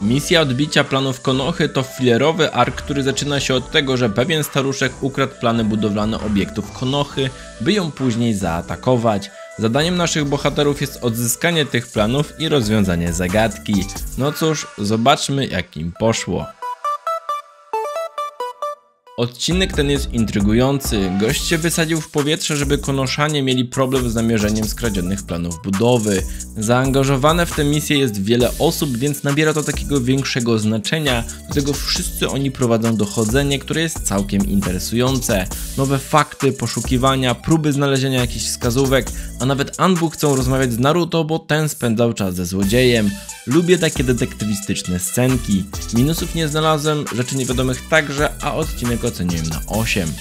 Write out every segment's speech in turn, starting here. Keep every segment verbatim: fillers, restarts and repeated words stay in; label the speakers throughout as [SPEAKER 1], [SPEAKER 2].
[SPEAKER 1] Misja odbicia planów Konochy to filerowy ark, który zaczyna się od tego, że pewien staruszek ukradł plany budowlane obiektów Konochy, by ją później zaatakować. Zadaniem naszych bohaterów jest odzyskanie tych planów i rozwiązanie zagadki. No cóż, zobaczmy jak im poszło. Odcinek ten jest intrygujący. Gość się wysadził w powietrze, żeby Konoszanie mieli problem z namierzeniem skradzionych planów budowy. Zaangażowane w tę misję jest wiele osób, więc nabiera to takiego większego znaczenia. Do tego wszyscy oni prowadzą dochodzenie, które jest całkiem interesujące. Nowe fakty, poszukiwania, próby znalezienia jakichś wskazówek, a nawet Anbu chcą rozmawiać z Naruto, bo ten spędzał czas ze złodziejem. Lubię takie detektywistyczne scenki. Minusów nie znalazłem, rzeczy niewiadomych także, a odcinek oceniłem na osiem.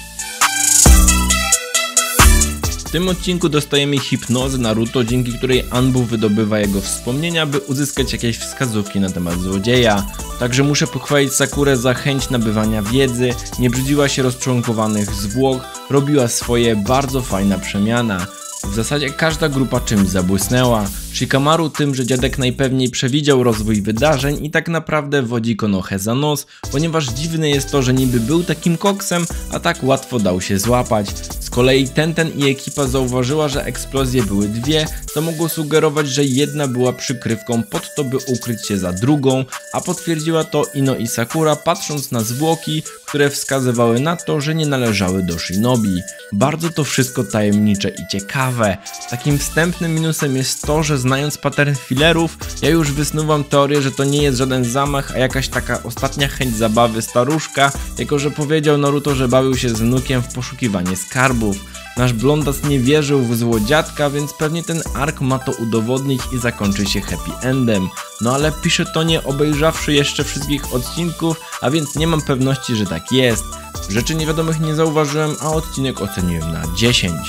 [SPEAKER 1] W tym odcinku dostajemy hipnozę Naruto, dzięki której Anbu wydobywa jego wspomnienia, by uzyskać jakieś wskazówki na temat złodzieja. Także muszę pochwalić Sakurę za chęć nabywania wiedzy, nie brzydziła się rozczłonkowanych zwłok, robiła swoje, bardzo fajna przemiana. W zasadzie każda grupa czymś zabłysnęła. Shikamaru tym, że dziadek najpewniej przewidział rozwój wydarzeń i tak naprawdę wodzi Konohę za nos, ponieważ dziwne jest to, że niby był takim koksem, a tak łatwo dał się złapać. Z kolei Tenten i ekipa zauważyła, że eksplozje były dwie, co mogło sugerować, że jedna była przykrywką pod to, by ukryć się za drugą, a potwierdziła to Ino i Sakura, patrząc na zwłoki, które wskazywały na to, że nie należały do shinobi. Bardzo to wszystko tajemnicze i ciekawe. Takim wstępnym minusem jest to, że znając pattern fillerów, ja już wysnuwam teorię, że to nie jest żaden zamach, a jakaś taka ostatnia chęć zabawy staruszka, jako że powiedział Naruto, że bawił się z wnukiem w poszukiwanie skarbów. Nasz blondas nie wierzył w złodziadka, więc pewnie ten ark ma to udowodnić i zakończy się happy endem. No ale piszę to nie obejrzawszy jeszcze wszystkich odcinków, a więc nie mam pewności, że tak jest. Rzeczy niewiadomych nie zauważyłem, a odcinek oceniłem na dziesięć.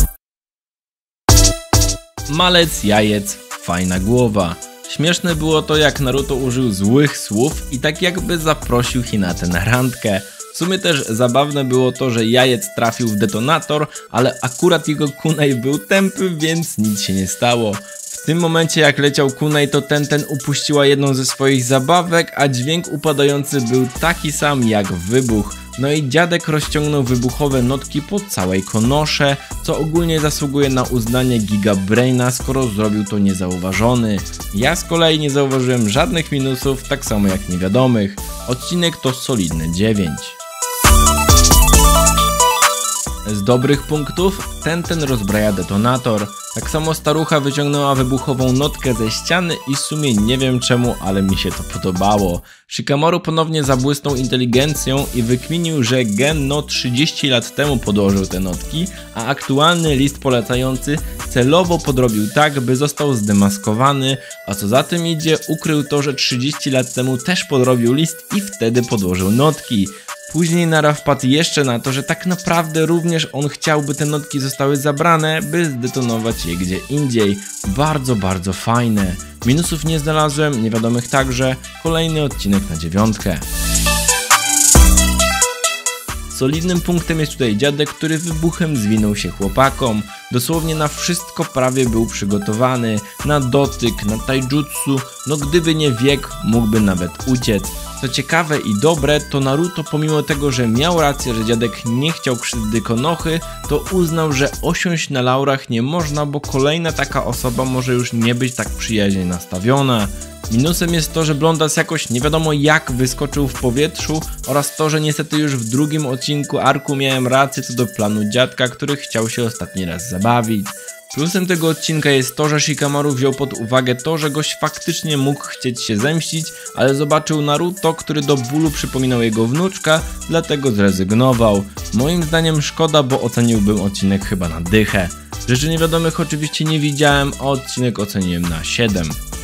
[SPEAKER 1] Malec, jajec, fajna głowa. Śmieszne było to, jak Naruto użył złych słów i tak jakby zaprosił Hinatę na randkę. W sumie też zabawne było to, że jajec trafił w detonator, ale akurat jego kunai był tępy, więc nic się nie stało. W tym momencie jak leciał kunai, to Tenten upuściła jedną ze swoich zabawek, a dźwięk upadający był taki sam jak wybuch. No i dziadek rozciągnął wybuchowe notki po całej Konosze, co ogólnie zasługuje na uznanie Giga Braina, skoro zrobił to niezauważony. Ja z kolei nie zauważyłem żadnych minusów, tak samo jak niewiadomych. Odcinek to solidne dziewięć. Z dobrych punktów Tenten rozbraja detonator. Tak samo starucha wyciągnęła wybuchową notkę ze ściany i w sumie nie wiem czemu, ale mi się to podobało. Shikamaru ponownie zabłysnął inteligencją i wykminił, że Genno trzydzieści lat temu podłożył te notki, a aktualny list polecający celowo podrobił tak, by został zdemaskowany, a co za tym idzie, ukrył to, że trzydzieści lat temu też podrobił list i wtedy podłożył notki. Później Nara wpadł jeszcze na to, że tak naprawdę również on chciał, by te notki zostały zabrane, by zdetonować je gdzie indziej. Bardzo, bardzo fajne. Minusów nie znalazłem, niewiadomych także. Kolejny odcinek na dziewiątkę. Solidnym punktem jest tutaj dziadek, który wybuchem zwinął się chłopakom. Dosłownie na wszystko prawie był przygotowany. Na dotyk, na taijutsu, no gdyby nie wiek, mógłby nawet uciec. Co ciekawe i dobre, to Naruto pomimo tego, że miał rację, że dziadek nie chciał krzywdy Konochy, to uznał, że osiąść na laurach nie można, bo kolejna taka osoba może już nie być tak przyjaźnie nastawiona. Minusem jest to, że blondas jakoś nie wiadomo jak wyskoczył w powietrzu oraz to, że niestety już w drugim odcinku arku miałem rację co do planu dziadka, który chciał się ostatni raz zabawić. Plusem tego odcinka jest to, że Shikamaru wziął pod uwagę to, że gość faktycznie mógł chcieć się zemścić, ale zobaczył Naruto, który do bólu przypominał jego wnuczka, dlatego zrezygnował. Moim zdaniem szkoda, bo oceniłbym odcinek chyba na dychę. Rzeczy niewiadomych oczywiście nie widziałem, a odcinek oceniłem na siedem.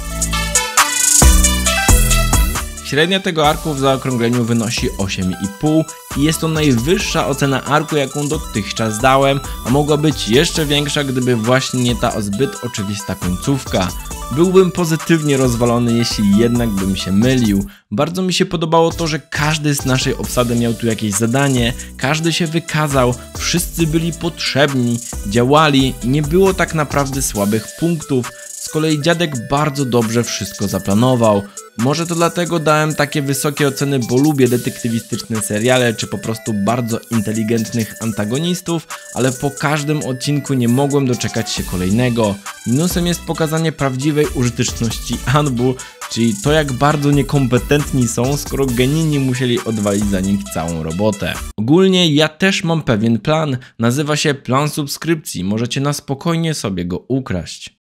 [SPEAKER 1] Średnia tego arku w zaokrągleniu wynosi osiem i pół i jest to najwyższa ocena arku, jaką dotychczas dałem, a mogła być jeszcze większa, gdyby właśnie nie ta zbyt oczywista końcówka. Byłbym pozytywnie rozwalony, jeśli jednak bym się mylił. Bardzo mi się podobało to, że każdy z naszej obsady miał tu jakieś zadanie, każdy się wykazał, wszyscy byli potrzebni, działali i nie było tak naprawdę słabych punktów. Z kolei dziadek bardzo dobrze wszystko zaplanował. Może to dlatego dałem takie wysokie oceny, bo lubię detektywistyczne seriale, czy po prostu bardzo inteligentnych antagonistów, ale po każdym odcinku nie mogłem doczekać się kolejnego. Minusem jest pokazanie prawdziwej użyteczności Anbu, czyli to, jak bardzo niekompetentni są, skoro genijni musieli odwalić za nich całą robotę. Ogólnie ja też mam pewien plan, nazywa się plan subskrypcji, możecie na spokojnie sobie go ukraść.